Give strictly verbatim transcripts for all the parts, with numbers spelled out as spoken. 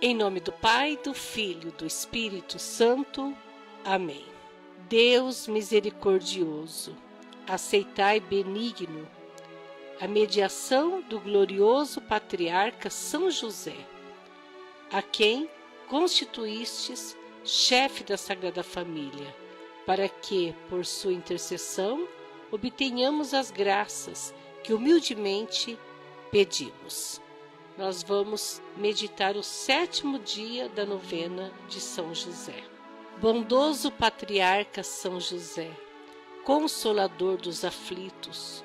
Em nome do Pai, do Filho e do Espírito Santo. Amém. Deus misericordioso, aceitai benigno a mediação do glorioso patriarca São José, a quem constituístes chefe da Sagrada Família, para que, por sua intercessão, obtenhamos as graças que humildemente pedimos. Nós vamos meditar o sétimo dia da novena de São José. Bondoso patriarca São José, consolador dos aflitos,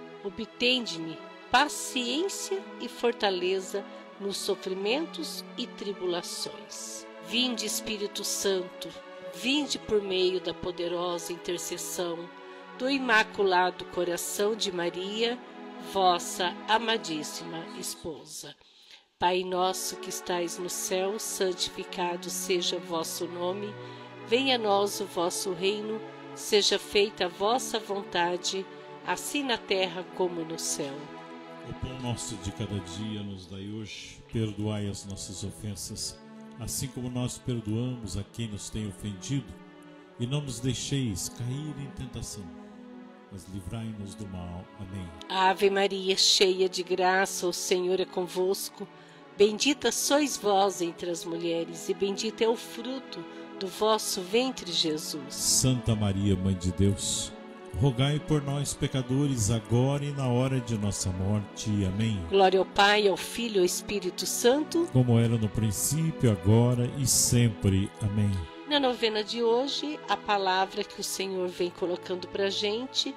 obtende-me paciência e fortaleza nos sofrimentos e tribulações. Vinde, Espírito Santo, vinde por meio da poderosa intercessão do Imaculado Coração de Maria, vossa amadíssima esposa. Pai nosso que estais no céu, santificado seja o vosso nome. Venha a nós o vosso reino, seja feita a vossa vontade, assim na terra como no céu. O pão nosso de cada dia nos dai hoje, perdoai as nossas ofensas, assim como nós perdoamos a quem nos tem ofendido, e não nos deixeis cair em tentação, mas livrai-nos do mal. Amém. Ave Maria, cheia de graça, o Senhor é convosco. Bendita sois vós entre as mulheres, e bendito é o fruto do vosso ventre, Jesus. Santa Maria, Mãe de Deus, rogai por nós, pecadores, agora e na hora de nossa morte. Amém. Glória ao Pai, ao Filho e ao Espírito Santo, como era no princípio, agora e sempre. Amém. Na novena de hoje, a palavra que o Senhor vem colocando para a gente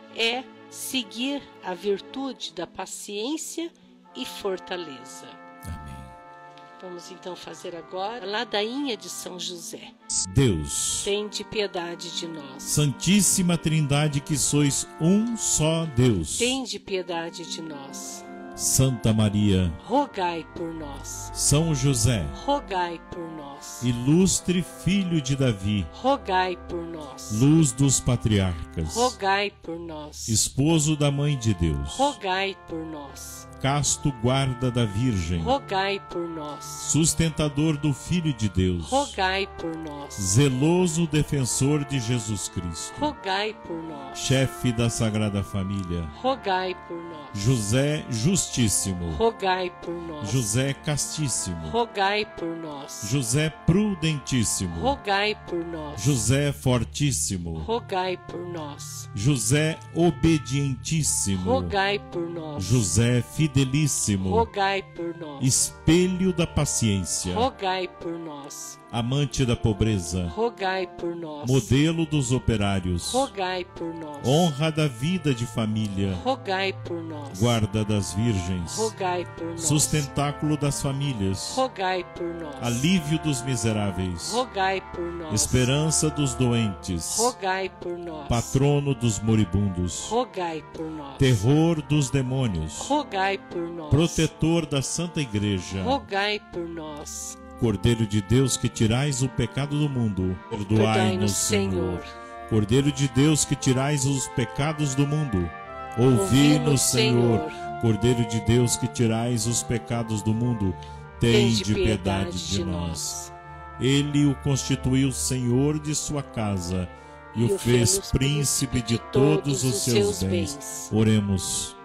é seguir a virtude da paciência e fortaleza. Amém. Vamos então fazer agora a ladainha de São José. Deus, tende piedade de nós. Santíssima Trindade, que sois um só Deus, tende piedade de nós. Santa Maria, rogai por nós. São José, rogai por nós. Ilustre filho de Davi, rogai por nós. Luz dos patriarcas, rogai por nós. Esposo da Mãe de Deus, rogai por nós. Casto guarda da Virgem, rogai por nós. Sustentador do Filho de Deus, rogai por nós. Zeloso defensor de Jesus Cristo, rogai por nós. Chefe da Sagrada Família, rogai por nós. José Justíssimo, rogai por nós. José Castíssimo, rogai por nós. José Prudentíssimo, rogai por nós. José Fortíssimo, rogai por nós. José Obedientíssimo, rogai por nós. José Fidelíssimo, rogai por nós. Espelho da paciência, rogai por nós. Amante da pobreza, rogai por nós. Modelo dos operários, rogai por nós. Honra da vida de família, rogai por nós. Guarda das virgens, rogai por nós. Sustentáculo das famílias, rogai por nós. Alívio dos miseráveis, rogai por nós. Esperança dos doentes, rogai por nós. Patrono dos moribundos, rogai por nós. Terror dos demônios, rogai por nós. Protetor da Santa Igreja, rogai por nós. Cordeiro de Deus, que tirais o pecado do mundo, perdoai-nos, Senhor. Cordeiro de Deus, que tirais os pecados do mundo, ouvi-nos, Senhor. Cordeiro de Deus, que tirais os pecados do mundo, tende piedade de nós. Ele o constituiu Senhor de sua casa e o fez príncipe de todos os seus bens. Oremos.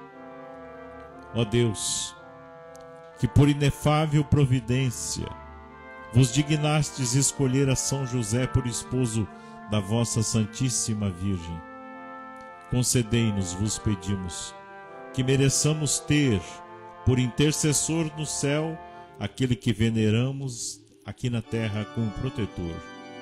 Ó Deus, que por inefável providência vos dignastes escolher a São José por esposo da vossa Santíssima Virgem, concedei-nos, vos pedimos, que mereçamos ter por intercessor no céu aquele que veneramos aqui na terra como protetor.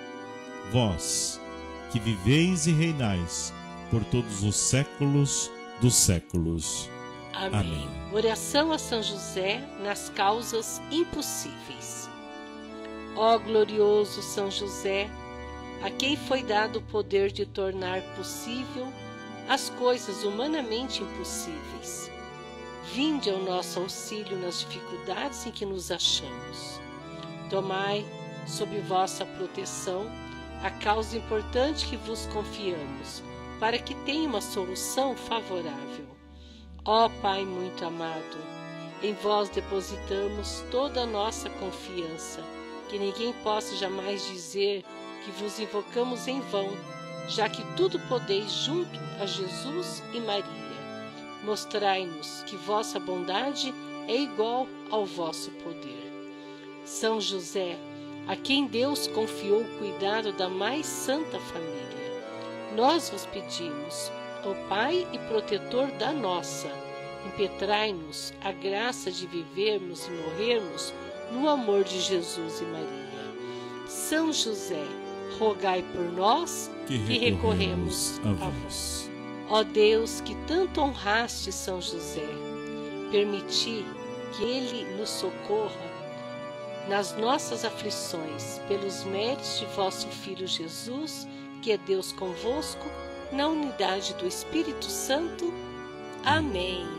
Vós, que viveis e reinais por todos os séculos dos séculos. Amém. Amém. Oração a São José nas causas impossíveis. Ó glorioso São José, a quem foi dado o poder de tornar possível as coisas humanamente impossíveis, vinde ao nosso auxílio nas dificuldades em que nos achamos. Tomai sob vossa proteção a causa importante que vos confiamos, para que tenha uma solução favorável. Ó Pai muito amado, Em vós depositamos toda a nossa confiança, que ninguém possa jamais dizer que vos invocamos em vão, já que tudo podeis junto a Jesus e Maria. Mostrai-nos que vossa bondade é igual ao vosso poder. São José, a quem Deus confiou o cuidado da mais santa família, nós vos pedimos, ó Pai e protetor da nossa, impetrai-nos a graça de vivermos e morrermos no amor de Jesus e Maria. São José, rogai por nós que, que recorremos a vós. Ó Deus, que tanto honraste São José, permiti que ele nos socorra nas nossas aflições, pelos méritos de vosso Filho Jesus, que é Deus convosco, na unidade do Espírito Santo. Amém.